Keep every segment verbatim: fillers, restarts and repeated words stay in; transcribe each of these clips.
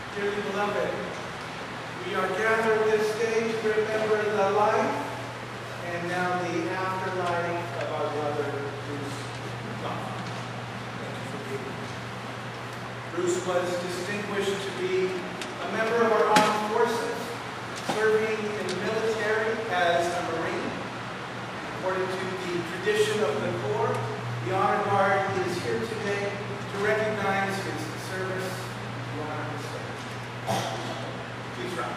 Dearly beloved, we are gathered this day to remember the life and now the afterlife of our brother Bruce. Thank you for being here. Bruce was distinguished to be a member of our armed forces, serving in the military as a Marine. According to the tradition of the Corps, the Honor Guard is here today to recognize his service and honor his service. Please rise.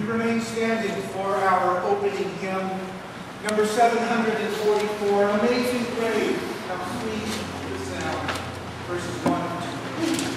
remain standing for our opening hymn, number seven hundred forty-four, Amazing Grace, how sweet the sound, verses one and two.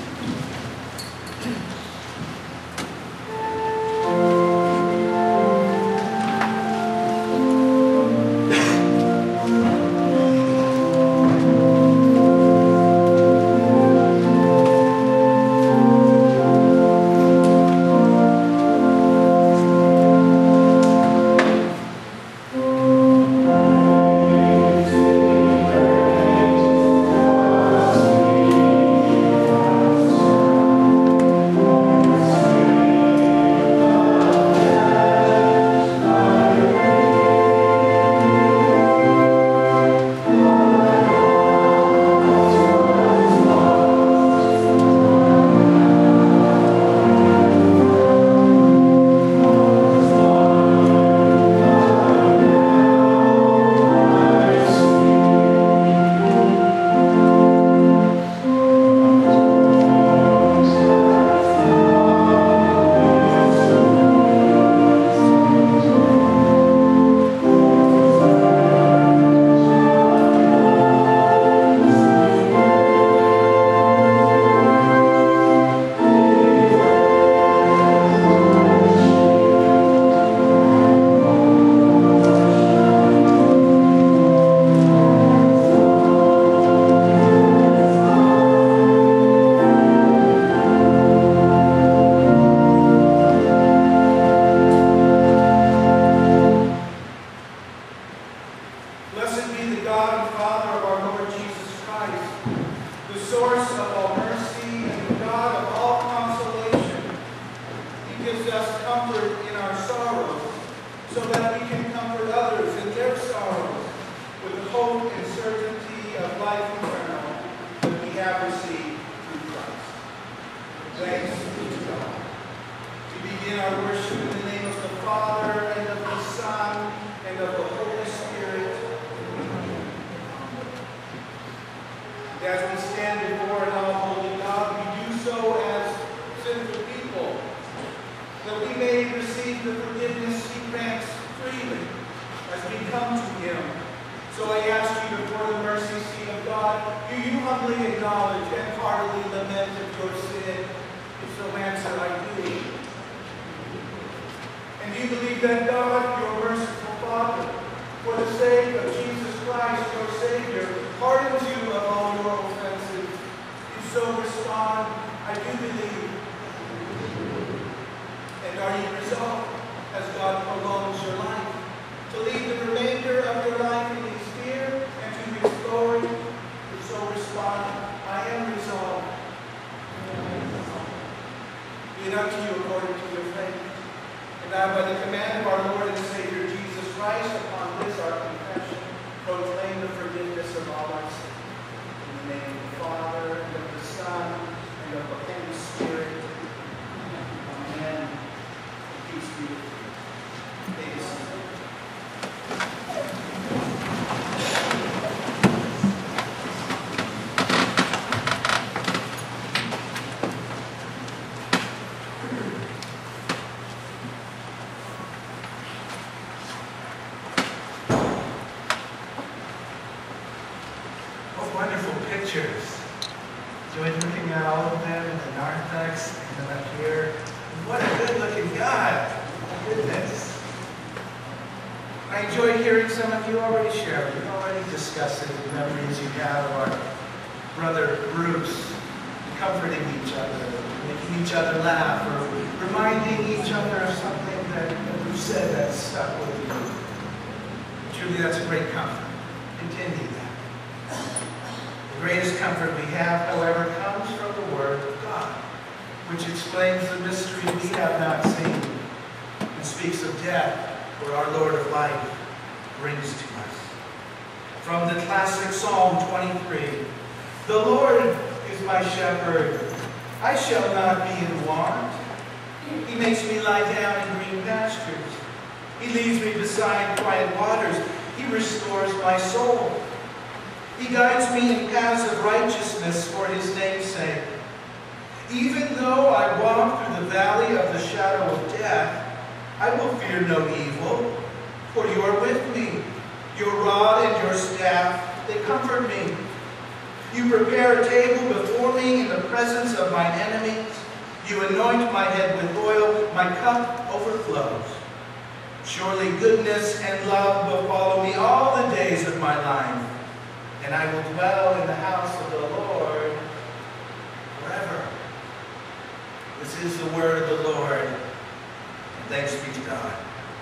Even though I walk through the valley of the shadow of death, I will fear no evil, for you are with me. Your rod and your staff, they comfort me. You prepare a table before me in the presence of mine enemies. You anoint my head with oil, my cup overflows. Surely goodness and love will follow me all the days of my life, and I will dwell in the house of the Lord forever. This is the word of the Lord, and thanks be to God.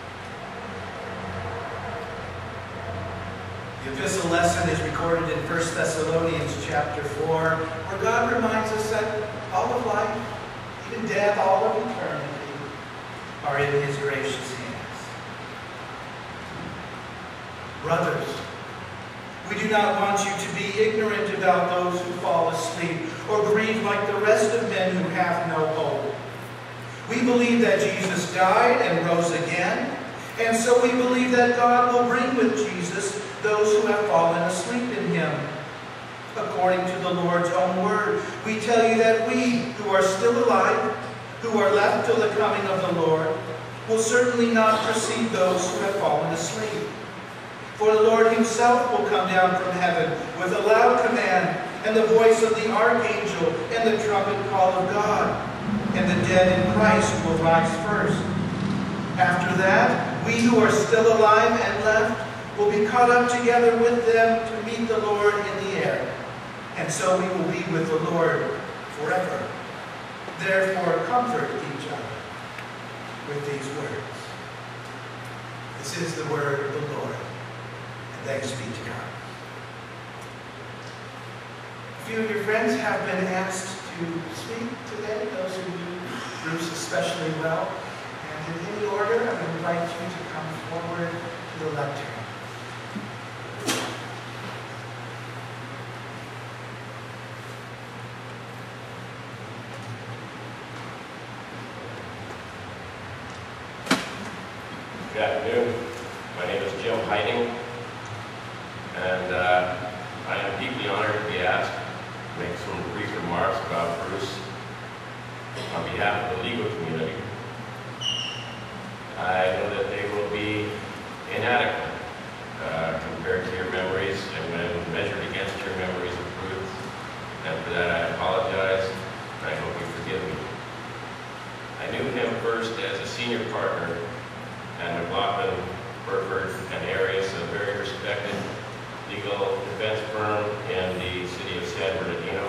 The epistle lesson is recorded in First Thessalonians chapter four, where God reminds us that all of life, even death, all of eternity, are in His gracious hands. Brothers, we do not want you to be ignorant about those who fall asleep, or grieve like the rest of men who have no hope. We believe that Jesus died and rose again, and so we believe that God will bring with Jesus those who have fallen asleep in Him. According to the Lord's own word, we tell you that we, who are still alive, who are left till the coming of the Lord, will certainly not precede those who have fallen asleep. For the Lord Himself will come down from heaven with a loud command, and the voice of the archangel, and the trumpet call of God. And the dead in Christ will rise first. After that, we who are still alive and left will be caught up together with them to meet the Lord in the air. And so we will be with the Lord forever. Therefore, comfort each other with these words. This is the word of the Lord. Thanks be to God. A few of your friends have been asked to speak today, those who knew Bruce especially well. And in any order, I would invite you to come forward to the lectern. Good afternoon. My name is Jim Heiting. And uh, I am deeply honored to be asked to make some brief remarks about Bruce on behalf of the legal community. I know that they will be inadequate uh, compared to your memories and when measured against your memories of Bruce. And for that I apologize, and I hope you forgive me. I knew him first as a senior partner at Maclachlan, Burford, and Arias, a very respected legal defense firm in the city of San Bernardino.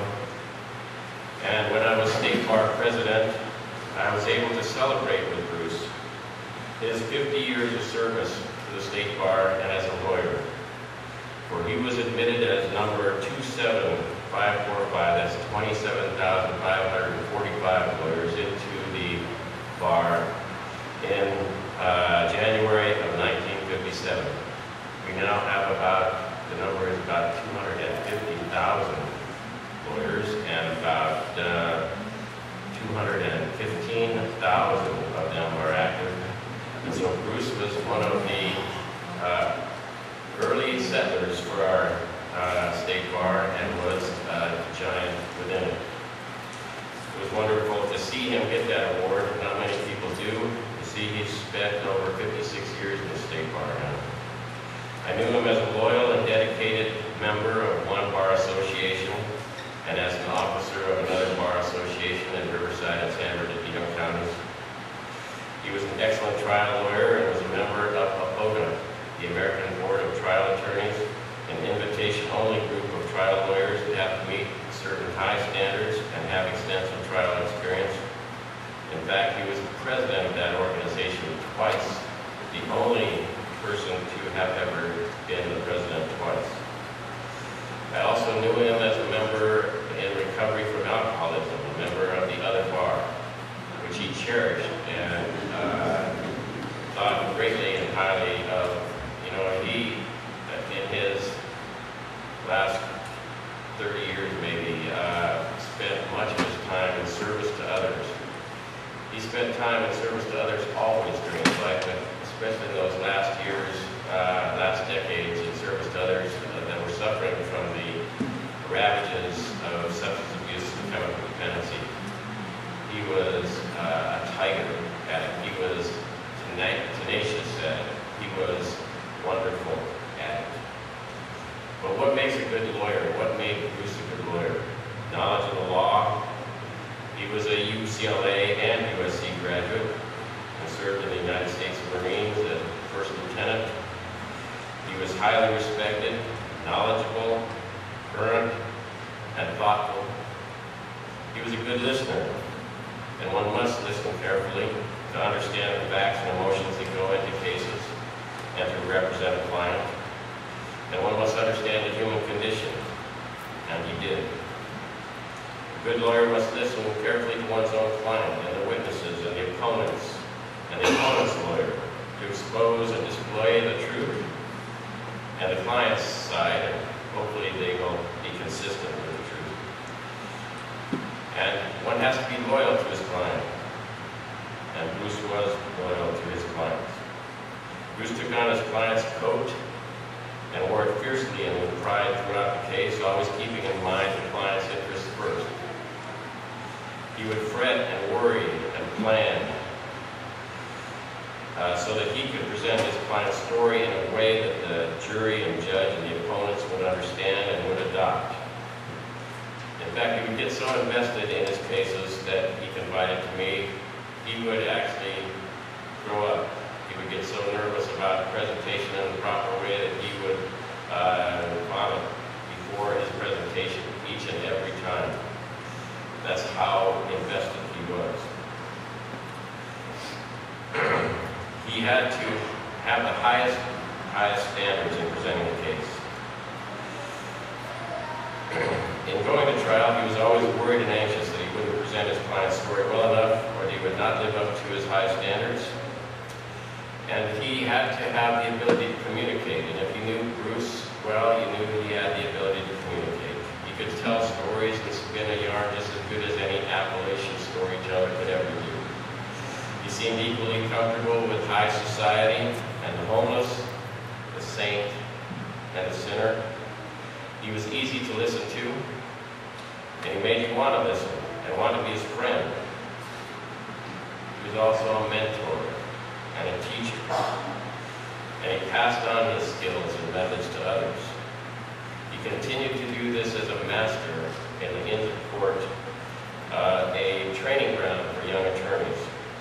And when I was State Bar President, I was able to celebrate with Bruce his fifty years of service to the State Bar and as a lawyer. For he was admitted as number two seven five four five, that's twenty-seven thousand five hundred forty-five lawyers into the bar in uh, January of nineteen fifty-seven. We now have about The number is about two hundred fifty thousand lawyers, and about uh, two hundred fifteen thousand of them are active. And so Bruce was one of the uh, early settlers for our uh, state bar and was a giant within it. It was wonderful to see him get that award. Not many people do. To see he's spent over fifty-six years in the state bar now. I knew him as a loyal and dedicated member of one bar association and as an officer of another bar association in Riverside and San Bernardino counties. He was an excellent trial lawyer and was a member of APOGA, the American Board of Trial Attorneys, an invitation-only group of trial lawyers that have to meet certain high standards and have extensive trial experience. In fact, he was the president of that organization twice, the only person to have ever been the president twice. I also knew him as a member in recovery from alcoholism, a member of the other bar, which he cherished and uh, thought greatly and highly of. You know, he, in his last thirty years maybe, uh, spent much of his time in service to others. He spent time in service to others always during his life, but especially in those last years, uh, last decades, in service to others uh, that were suffering from the ravages of substance abuse and chemical dependency. He was uh, a tiger at it. He was tenacious at it. He was wonderful at it. But what makes a good lawyer? What made Bruce a good lawyer? Knowledge of the law. He was a U C L A and U S C graduate and served in the United States Marines as first lieutenant. He was highly respected, knowledgeable, current, and thoughtful. He was a good listener, and one must listen carefully to understand the facts and emotions that go into cases and to represent a client. And one must understand the human condition, and he did. A good lawyer must listen carefully to one's own client and the witnesses and the opponents and the opponent's lawyer to expose and display the truth and the client's side, and hopefully they will be consistent with the truth. And one has to be loyal to his client, and Bruce was loyal to his clients. Bruce took on his client's coat and wore it fiercely and with pride throughout the case, always keeping in mind the client's interests first. He would fret and worry and plan uh, so that he could present his client's story in a way that the jury and judge and the opponents would understand and would adopt. In fact, he would get so invested in his cases that he confided to me, he would actually throw up. He would get so nervous about presentation in the proper way that he would uh, vomit before his presentation each and every time. That's how invested he was. He had to have the highest, highest standards in presenting the case. In going to trial, he was always worried and anxious that he wouldn't present his client's story well enough, or that he would not live up to his high standards. And he had to have the ability to communicate. And if you knew Bruce well, you knew he had the ability to communicate. He could tell stories and spin a yarn just as good as any Appalachian storyteller could ever do. He seemed equally comfortable with high society and the homeless, the saint, and the sinner. He was easy to listen to, and he made you want to listen and want to be his friend. He was also a mentor and a teacher, and he passed on his skills and methods to others. He continued to do this as a master in the Inns of Court, uh, a training ground for young attorneys.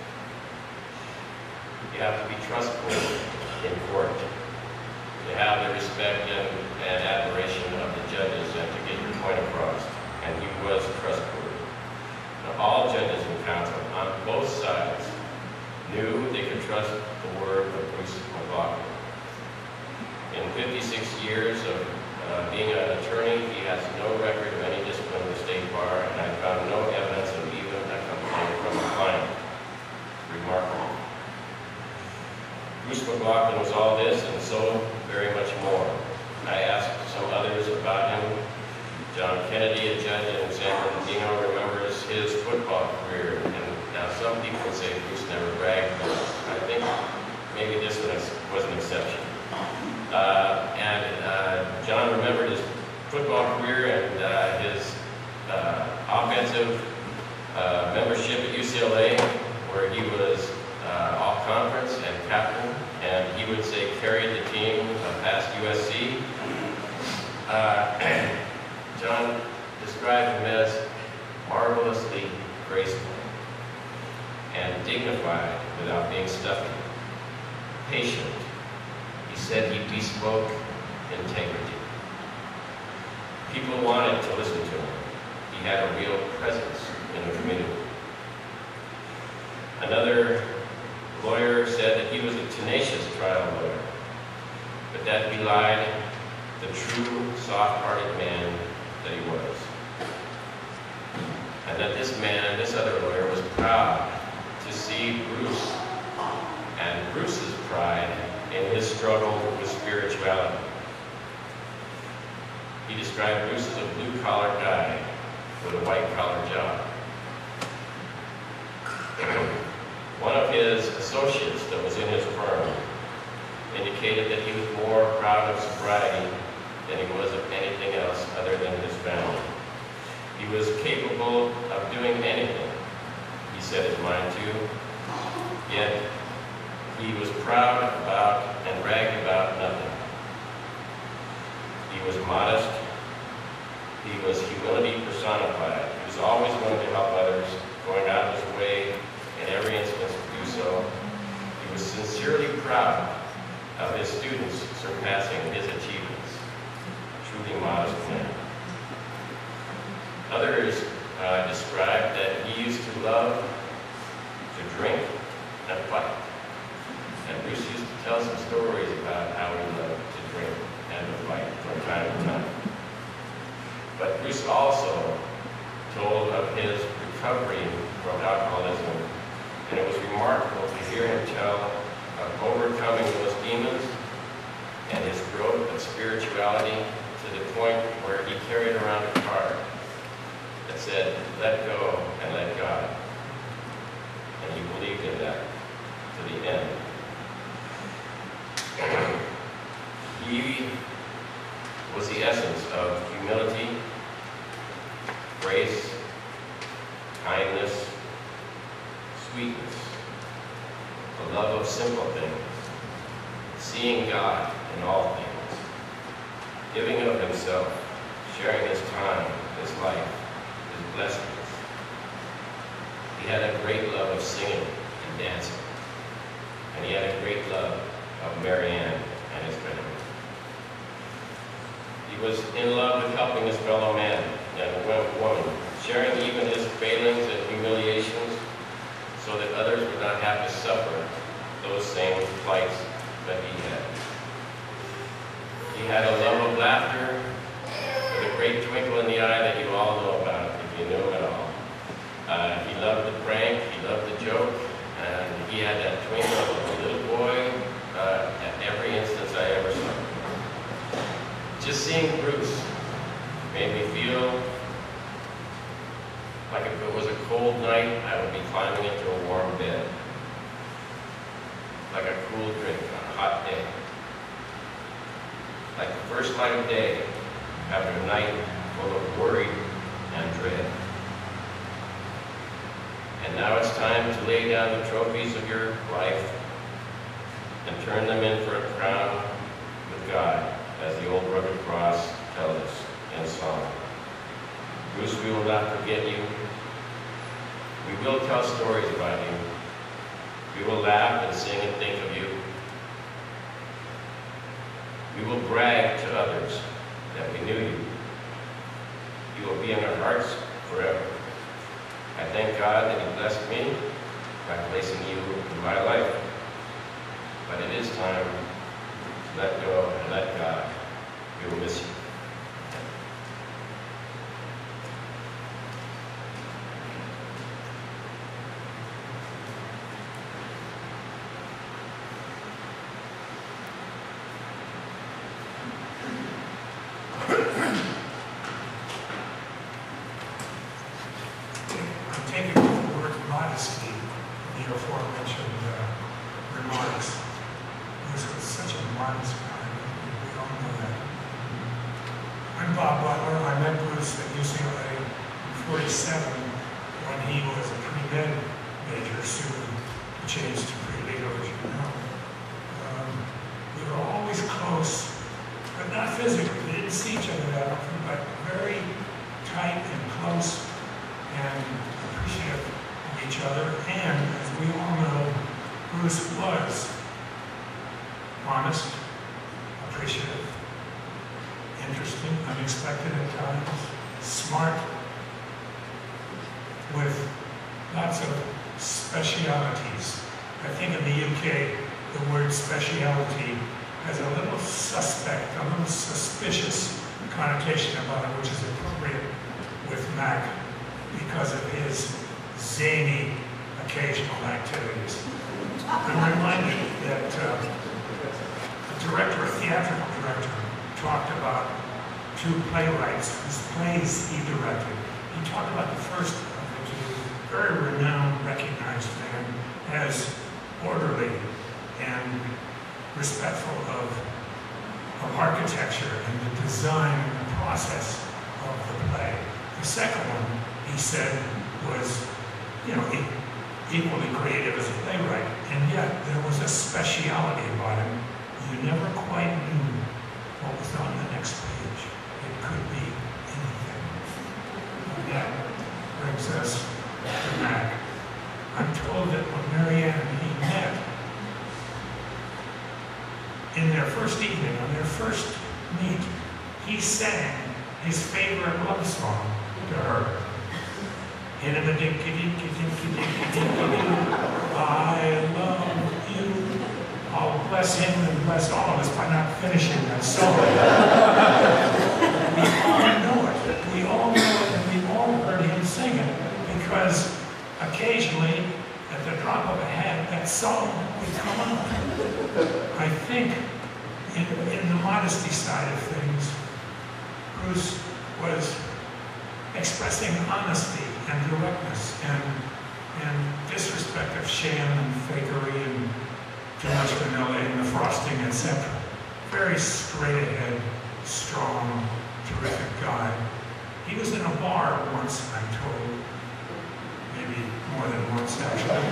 You have to be trustworthy in court, to have the respect and, and admiration of the judges and to get your point across. And he was trustworthy. Now, all judges and counsel on both sides knew they could trust the word of Bruce Maclachlan. In fifty-six years of uh, being an attorney, he has no record of any discipline in the state bar, and I found no evidence of even a complaint from a client. Remarkable. Bruce Maclachlan was all this and so very much more. I asked some others about him. John Kennedy, a judge in San Bernardino, remembers his football career. And now some people would say Bruce never bragged, but I think maybe this one was an exception. Uh, and uh, John remembered his football career and uh, his uh, offensive uh, membership at U C L A, where he was uh, all-conference and captain, and he would say carried the team uh, past U S C. Uh, John described him as marvelously graceful and dignified without being stuffy, patient. He said he bespoke integrity. People wanted to listen to him. He had a real presence in the community. Another lawyer said that he was a tenacious trial lawyer, but that belied the true soft-hearted man that he was. And that this man, this other lawyer, was proud to see Bruce and Bruce's pride in his struggle with spirituality. He described Bruce as a blue-collar guy with a white-collar job. One of his associates that was in his firm indicated that he was more proud of sobriety than he was of anything else other than his family. He was capable of doing anything, he set his mind to, yet He was proud about and bragged about nothing. He was modest. He was humility personified. He was always willing to help others, going out of his way in every instance to do so. He was sincerely proud of his students surpassing his achievements. Truly modest man. Others uh, described that he used to love to drink and fight. And Bruce used to tell some stories about how he loved to drink and to fight from time to time. But Bruce also told of his recovery from alcoholism, and it was remarkable to hear him tell of overcoming those demons and his growth of spirituality to the point where he carried around a card that said, "Let go and let God." And he believed in that to the end. He was the essence of humility, grace, kindness, sweetness, the love of simple things, seeing God in all things, giving of himself, sharing his time, his life, his blessings. He had a great love of singing and dancing, and he had a great love of Maryann and his family. He was in love with helping his fellow man and woman, sharing even his failings and humiliations so that others would not have to suffer those same plights that he had. He had a love of laughter with a great twinkle in the eye that you all know about if you knew him at all. Uh, he loved the prank, he loved the joke, and he had that twinkle of a little boy uh, at every instance I ever saw. Just seeing Bruce made me feel like if it was a cold night, I would be climbing into a warm bed. Like a cool drink on a hot day. Like the first light of day after a night full of worry and dread. And now it's time to lay down the trophies of your life and turn them in for a crown with God, as the old rugged cross tells us in song. Bruce, we will not forget you. We will tell stories about you. We will laugh and sing and think of you. We will brag to others that we knew you. You will be in our hearts forever. I thank God that He blessed me by placing you in my life. But it is time to let go and let God. We will miss you. I'm Bob Butler. I met Bruce at U C L A in forty-seven when he was a pre-med major, soon changed to pre-legal, as you know. Um, we were always close, but not physically. We didn't see each other that often, but very tight and close and appreciative of each other. And as we all know, Bruce was honest, appreciative, interesting, unexpected at times, smart, with lots of specialities. I think in the U K, the word speciality has a little suspect, a little suspicious connotation about it, which is appropriate with Mac because of his zany occasional activities. I'm reminded that uh, the director, a theatrical director, talked about two playwrights whose plays he directed. He talked about the first of the two, very renowned, recognized man, as orderly and respectful of, of architecture and the design and the process of the play. The second one, he said, was, you know, equally creative as a playwright. And yet, there was a speciality about him. You never quite knew what was on the next page. It could be anything. And that brings us to Mac. I'm told that when Maryann and he met, in their first evening, on their first meet, he sang his favorite love song to her. I love you. I'll bless him and bless all of us by not finishing that song. We all know it. We all know it, and we've all heard him sing it, because occasionally, at the drop of a hat, that song would come out. I think, in, in the modesty side of things, Bruce was expressing honesty and directness and, and disrespect of sham and fakery and too much vanilla in the frosting, et cetera. Very straight ahead, strong, terrific guy. He was in a bar once, I'm told, maybe more than once actually,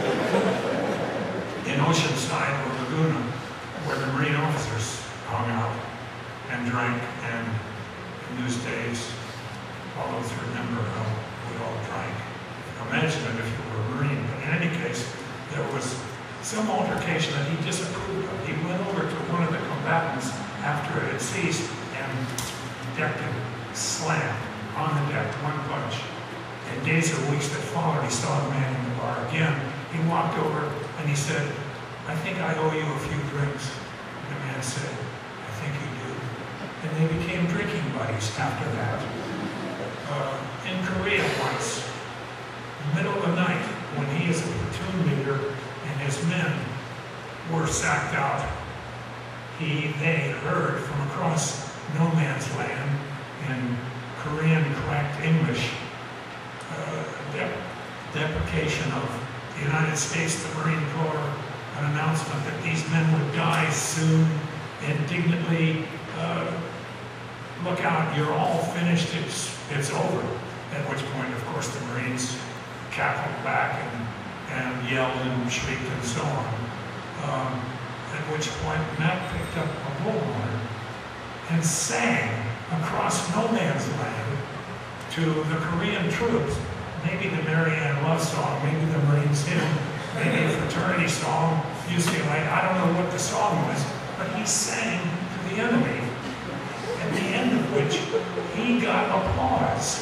in Oceanside or Laguna, where the Marine officers hung out and drank, and in those days, all of us remember how we all drank. Imagine it if you were a Marine. But in any case, there was some altercation that he disapproved of. He went over to one of the combatants after it had ceased and decked him, slammed on the deck, one punch. In days or weeks that followed, he saw the man in the bar again. He walked over and he said, I think I owe you a few drinks. And the man said, I think you do. And they became drinking buddies after that. Uh, in Korea once, middle of the night, when he is a platoon leader and his men were sacked out, he, they heard from across no man's land in Korean cracked English uh, dep deprecation of the United States, the Marine Corps, an announcement that these men would die soon, indignantly, uh, look out, you're all finished, it's, it's over. At which point, of course, the Marines cackled back and, and yelled and shrieked and so on. Um, at which point, Mac picked up a bullhorn and sang across no man's land to the Korean troops, maybe the Maryann love song, maybe the Marines hymn, maybe a fraternity song, U C L A, I don't know what the song was, but he sang to the enemy, at the end of which he got applause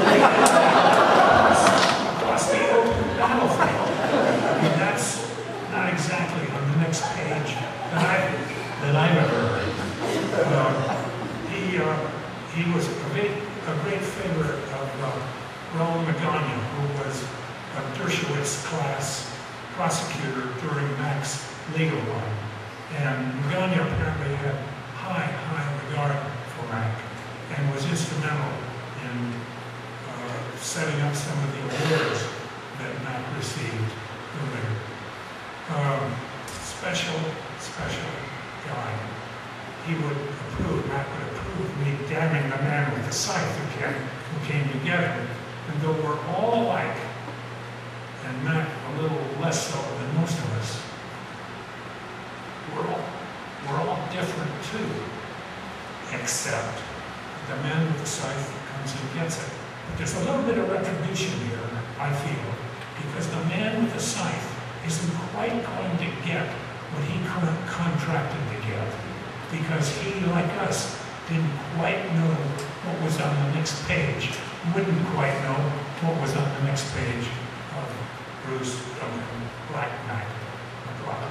across the open battlefield. And that's not exactly on the next page that, I, that I've ever heard. Uh, he, uh, he was a great, a great favorite of uh, Raoul Magana, who was a Dershowitz class prosecutor during Mac's legal run. And Magana apparently had high, high regard for Mac and was instrumental in uh, setting up some of the awards that Mac received earlier. Um, special, special guy. He would approve, Mac would approve me damning the man with the scythe again who came to get him. And though we're all alike, and Mac a little less so than most of us, we're all, we're all different too, except the man with the scythe comes and gets it. But there's a little bit of retribution here, I feel, because the man with the scythe isn't quite going to get what he contracted to get, because he, like us, didn't quite know what was on the next page, wouldn't quite know what was on the next page of Bruce Duncan Maclachlan.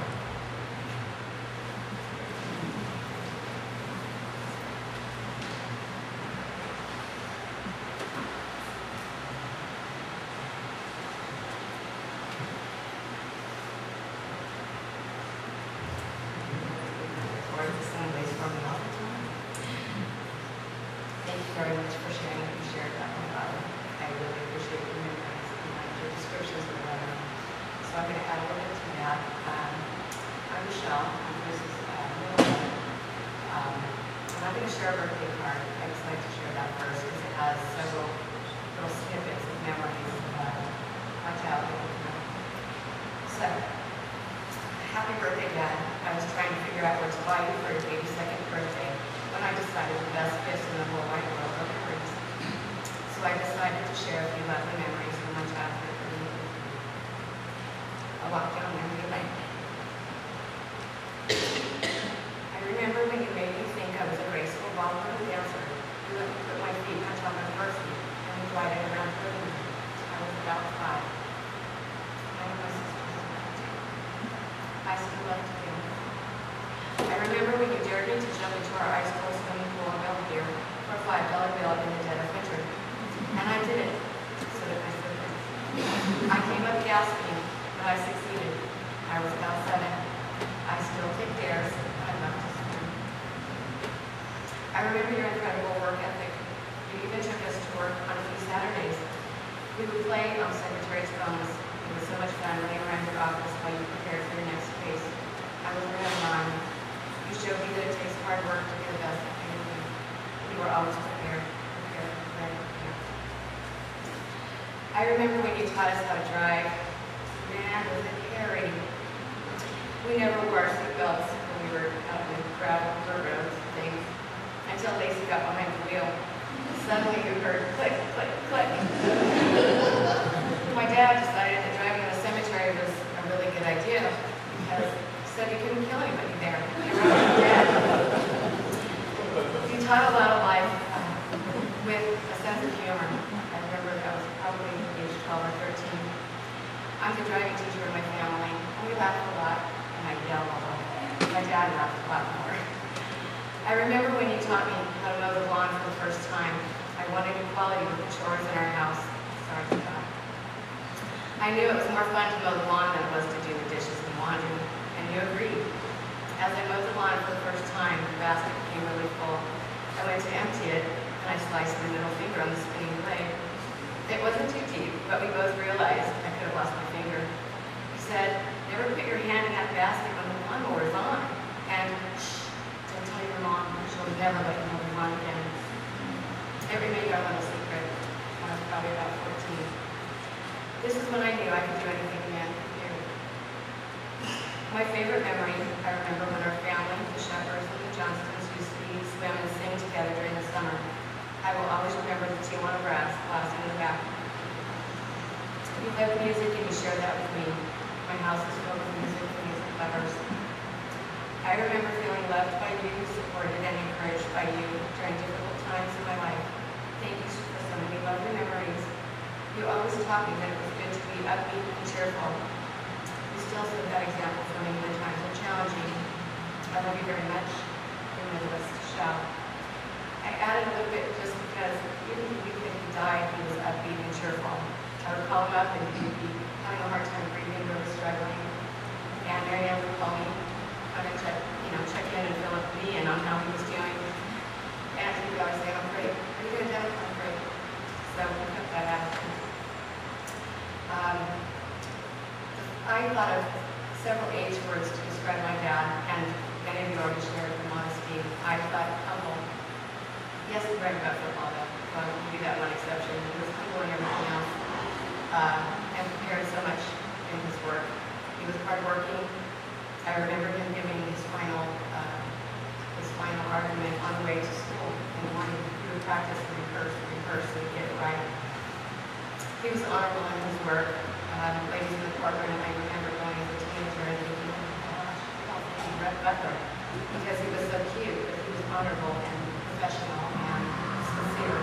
Very much for sharing what you shared about my father. I really appreciate your memories and your descriptions of the letter. So I'm going to add a little bit to that. Um, I'm Michelle. I'm Bruce's uh, middle brother. Um, and I'm going to share a birthday card. I just like to share that first because it has several little snippets of memories of uh, my childhood. So, happy birthday, Dad. I was trying to figure out what to buy you for your eighty-second birthday when I decided the best gifts in the whole wide world are memories. So I decided to share a few lovely memories from my childhood with you. I walked down memory lane. I remember when you made me think I was a graceful ballroom dancer. You let me put my feet on top of your feet and we glided around the room. I was about five. I know my sisters were about two. I still love to dance. I remember when you dared me to jump into our ice cold swimming pool in Belvedere for a five dollar bill in the dead of winter. And I did it, so did my siblings. I came up gasping, but I succeeded. I was about seven. I still take dares, but I love to swim. I remember your incredible work ethic. You even took us to work on a few Saturdays. We would play on secretary's phones. It was so much fun running around your office while you prepared for your next case. I was around mine. You showed me that it takes hard work to be the best at anything. You were always prepared, prepared, ready, prepared. I remember when you taught us how to drive. Man, was it hairy. We never wore our seatbelts when we were out in the gravel dirt roads and things, until Lacey got behind the wheel. Suddenly you heard click, click, click. My dad decided that driving to the cemetery was a really good idea because he said you couldn't kill anybody there. You're really dead. You taught a lot of life uh, with a sense of humor. I remember that I was probably age twelve or thirteen. I'm the driving teacher in my family, and we laughed a lot, and I yelled a lot. My dad laughed a lot more. I remember when you taught me how to mow the lawn for the first time. I wanted equality with the chores in our house. Sorry for that. I knew it was more fun to mow the lawn than it was to do the dishes and laundry, and you agreed. As I mowed the lawn for the first time, the basket became really full. I went to empty it, and I sliced my middle finger on the spinning blade. It wasn't too deep, but we both realized I could have lost my finger. You said, never put your hand in that basket when the lawnmower is on. And, shh, don't tell your mom, she'll never let you mow the lawn again. It remained our little secret when I was probably about fourteen. This is when I knew I could do anything a man could do. My favorite memory, I remember when our family, the Shepherds and the Johnstons, used to eat, swim, and sing together during the summer. I will always remember the Tijuana brass blasting in the back. You loved music and you shared that with me. My house is filled with music and music lovers. I remember feeling loved by you, supported and encouraged by you during difficult times in my life. Thank you for so many lovely memories. You always taught me that it was good to be upbeat and cheerful. You still set that example for me when times are challenging. I love you very much. Your Midwest shout. I added a little bit just because even if he died, he was upbeat and cheerful. I would call him up and he would be having a hard time breathing, really struggling. And Maryann would call me, kind of check, you know, check in and fill up me in on how he was doing. And he would always say, I'm great. Are you doing that? I'm great. So we took that out. Um, I thought of several age words to describe my dad, and many of you already shared the modesty. I thought humble. Yes, he read about football, though, so I will do that one exception. He was humble in everything else, uh, and prepared so much in his work. He was hardworking. I remember him giving his final, uh, his final argument on the way to school in the morning. He would practice and rehearse and rehearse and get it right. He was honorable in his work. Um, ladies in the courtroom, I remember going as a teenager and thinking, oh my gosh, I don't think he read Butler, because he was so cute, but he was honorable and professional and sincere.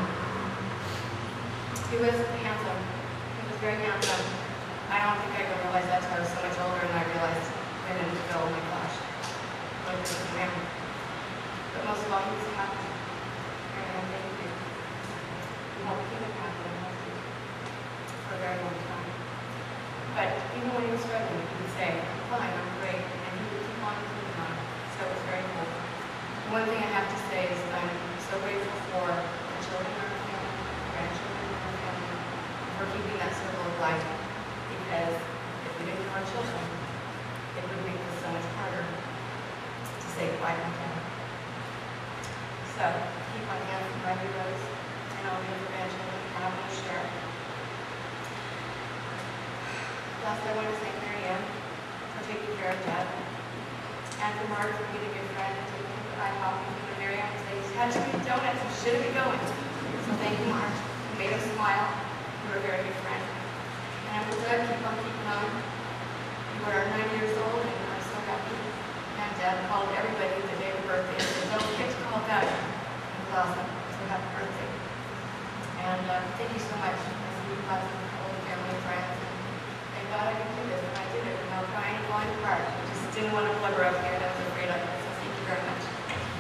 He was handsome. He was very handsome. I don't think I could realize that until I was so much older and I realized women to go, oh my gosh, look at this man. But most of all, he was happy. And thank you. You helped keep him happy and healthy for a very long time. But even when he was struggling, he would say, I'm fine, I'm great, and he would keep on keeping on. So it was very cool. One thing I have to say is I'm so grateful for the children in our family, the grandchildren in our family, for keeping that circle of life. Because if we didn't have our children, it would make it so much harder to say goodbye to them. So keep on hand from Rigler Rose and all the other grandchildren and I want to share. Last, I want to thank Maryann for taking care of Dad. and for Mark for being a good friend and taking the eye coffee from Maryann and saying, you had to eat donuts, you should have been going. So thank you, Mark. You made us smile. You were a very good friend. And I'm glad keep on keeping on. You are nine years old and I'm so happy. And Dad called everybody the day of birthday and said, don't forget to call Dad. It was awesome. So happy birthday. And uh, thank you so much. I see you have some old family and friends. And thank God I could do this and I did it. And I'll try and go on apart. I just didn't want to blubber up here and I was afraid of it. So thank you very much.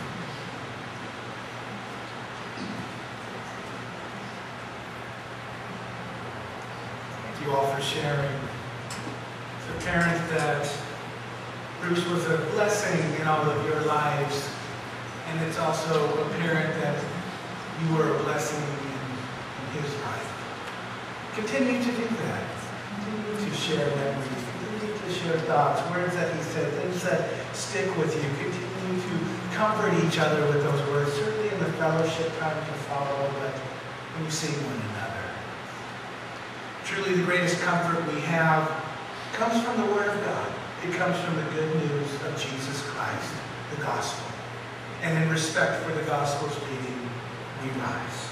Thank you all for sharing. It's apparent that Bruce was a blessing in all of your lives, and it's also apparent that you were a blessing in, in his life. Continue to do that. Continue to share memories. Continue to share thoughts, words that he said, things that stick with you. Continue to comfort each other with those words, certainly in the fellowship time to follow, but when you see one another. Truly the greatest comfort we have comes from the Word of God. It comes from the good news of Jesus Christ, the gospel. And in respect for the gospel's reading, we rise.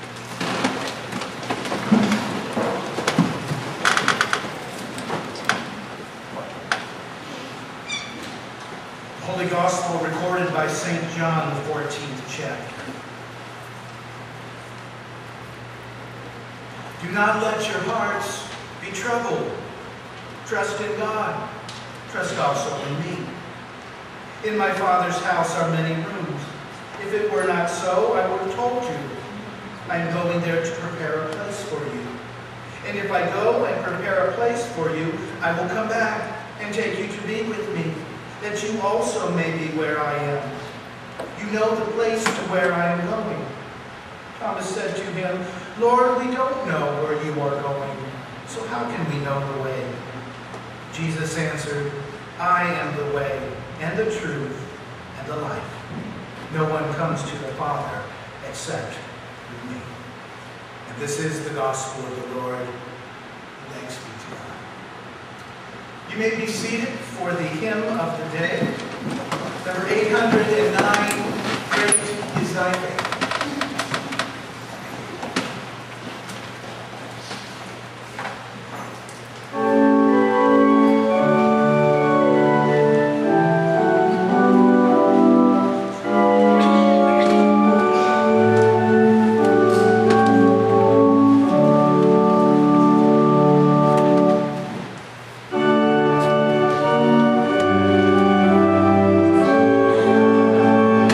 The Holy Gospel recorded by Saint John, the fourteenth chapter. Do not let your hearts be troubled. Trust in God. Trust also in me. In my Father's house are many rooms. If it were not so, I would have told you. I am going there to prepare a place for you. And if I go and prepare a place for you, I will come back and take you to be with me, that you also may be where I am. You know the place to where I am going. Thomas said to him, Lord, we don't know where you are going, so how can we know the way? Jesus answered, I am the way, and the truth, and the life. No one comes to the Father except through me. And this is the gospel of the Lord. Thanks be to God. You may be seated for the hymn of the day. Number eight hundred nine, Great is Thy Faith. Thank you.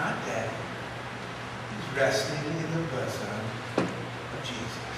not dead. He's resting in the bosom of Jesus.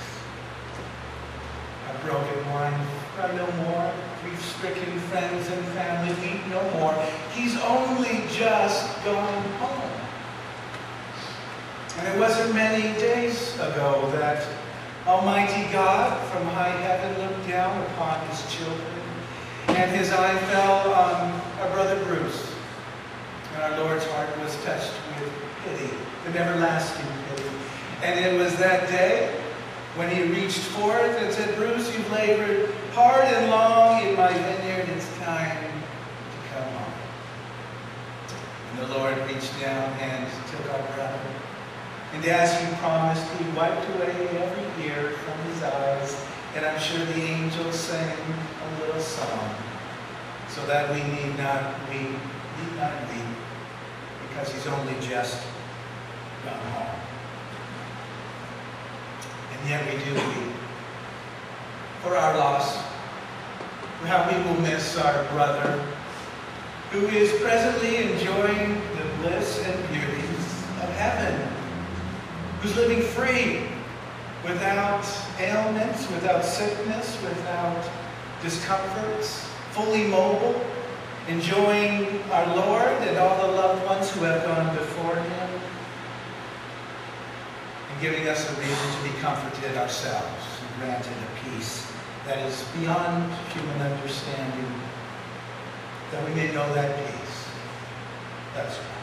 A broken one, cry no more. Grief-stricken friends and family weep no more. He's only just gone home. And it wasn't many days ago that Almighty God from high heaven looked down upon his children, and his eye fell on our brother Bruce. And our Lord's heart was touched with pity, an everlasting pity. And it was that day when he reached forth and said, Bruce, you've labored hard and long in my vineyard. It's time to come home. And the Lord reached down and took our brother. And as he promised, he wiped away every tear from his eyes. And I'm sure the angels sang a little song so that we need not weep, need not weep, because he's only just gone home. And yet we do weep for our loss, for how we will miss our brother, who is presently enjoying the bliss and beauties of heaven, who's living free, without ailments, without sickness, without discomforts, fully mobile, enjoying our Lord and all the loved ones who have gone before him, and giving us a reason to be comforted ourselves and granted a peace that is beyond human understanding, that we may know that peace. That's right.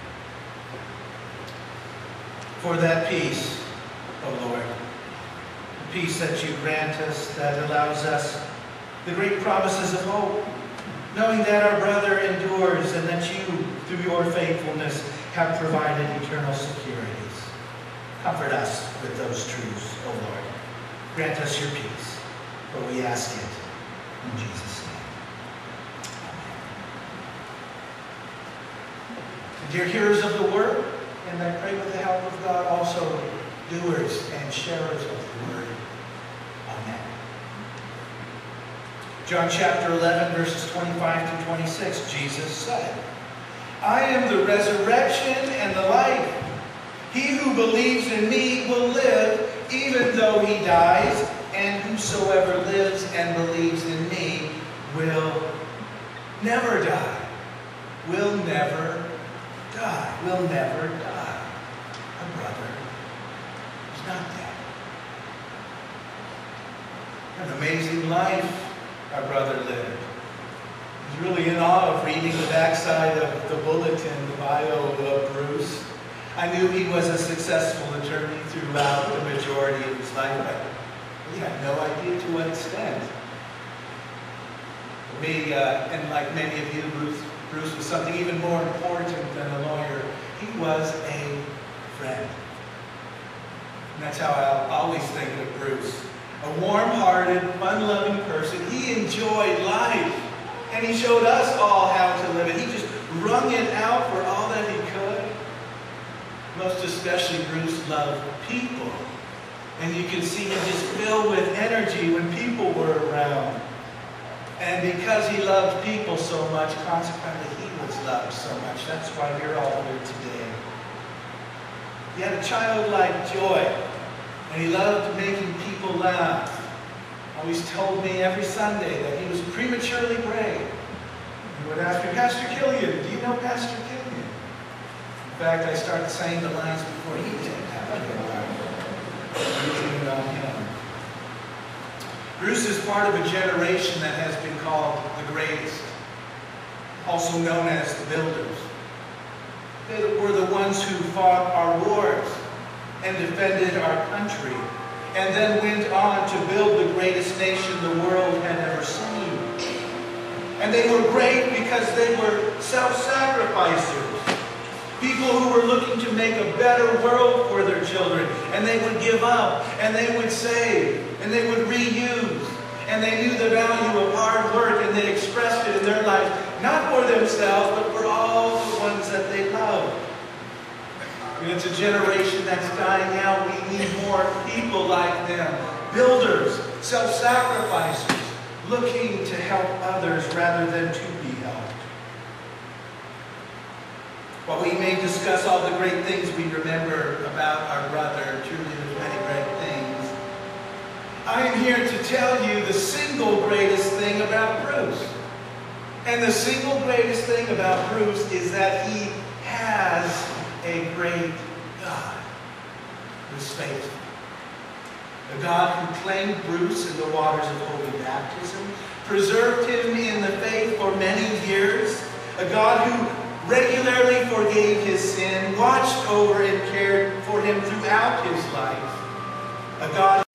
For that peace, O Lord, the peace that you grant us, that allows us the great promises of hope, knowing that our brother endures and that you, through your faithfulness, have provided eternal securities. Comfort us with those truths, O Lord. Grant us your peace, for we ask it in Jesus' name. Amen. Dear hearers of the word, and I pray with the help of God, also doers and sharers of the word. Amen. John chapter eleven, verses twenty-five to twenty-six, Jesus said, I am the resurrection and the life. He who believes in me will live, even though he dies, and whosoever lives and believes in me will never die. Will never die. Will never die. A brother is not dead. An amazing life our brother lived. I was really in awe of reading the backside of the bulletin, the bio of Bruce. I knew he was a successful attorney throughout the majority of his life, but we had no idea to what extent. For me, uh, and like many of you, Bruce, Bruce was something even more important than a lawyer. He was a friend. And that's how I'll always think of Bruce. A warm-hearted, fun-loving person. He enjoyed life. And he showed us all how to live it. He just wrung it out for all that he could. Most especially, Bruce loved people. And you can see him just filled with energy when people were around. And because he loved people so much, consequently, he was loved so much. That's why we're all here today. He had a childlike joy. And he loved making people laugh. Always told me every Sunday that he was prematurely gray. He would ask me, Pastor Killian, do you know Pastor Killian? In fact, I started saying the lines before he did. Using it on him. Bruce is part of a generation that has been called the greatest, also known as the builders. They were the ones who fought our wars and defended our country, and then went on to build the greatest nation the world had ever seen. And they were great because they were self-sacrificers. People who were looking to make a better world for their children. And they would give up, and they would save, and they would reuse. And they knew the value of hard work, and they expressed it in their lives, not for themselves, but for all the ones that they loved. And it's a generation that's dying out. We need more people like them. Builders, self-sacrificers, looking to help others rather than to be helped. While we may discuss all the great things we remember about our brother, truly there's many great things, I am here to tell you the single greatest thing about Bruce. And the single greatest thing about Bruce is that he has a great God who's faithful. A God who claimed Bruce in the waters of holy baptism, preserved him in the faith for many years, a God who regularly forgave his sin, watched over and cared for him throughout his life, a God